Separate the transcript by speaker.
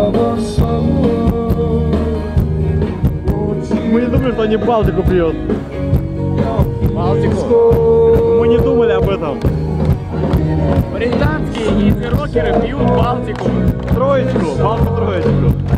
Speaker 1: Мы не думали, что они Балтику пьют.
Speaker 2: Балтику.
Speaker 1: Мы не думали об этом.
Speaker 2: Британские и рокеры пьют Балтику.
Speaker 1: Троечку, Балтику троечку.